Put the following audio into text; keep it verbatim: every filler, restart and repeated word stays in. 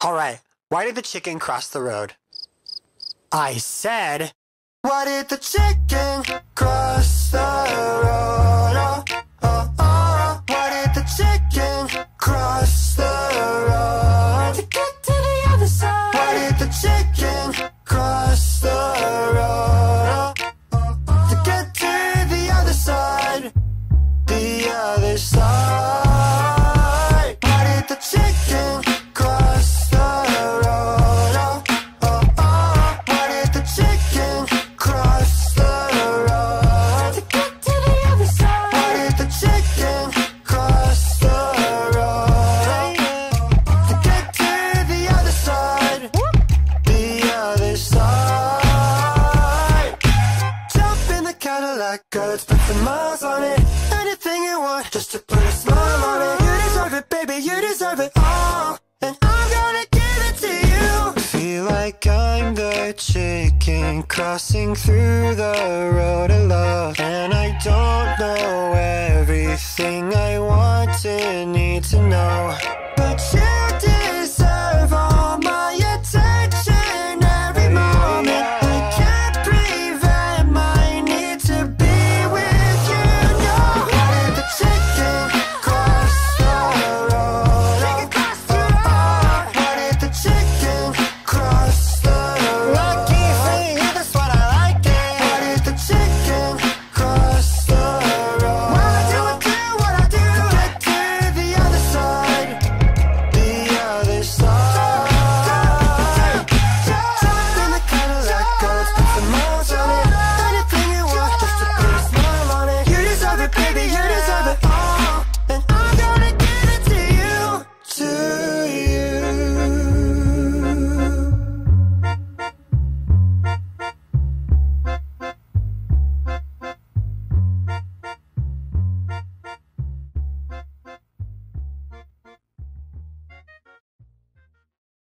Alright, why did the chicken cross the road? I said, why did the chicken cross the road? Oh, oh, oh. Why did the chicken cross the road? To get to the other side. Why did the chicken cross the road? Oh, oh. To get to the other side. The other side. Why did the chicken cross the road? Oh, oh, oh. Why did the chicken cross the road? To get to the other side. Why did the chicken cross the road? To get to the other side. The other side. Jump in the Cadillac, girl, let's put some miles on it. Anything you want, just to put a smile on it. You deserve it, baby, you deserve it all. And I'm gonna give it to you. Feel like I'm the chicken crossing through the road of love. And I don't know everything I want and need to know.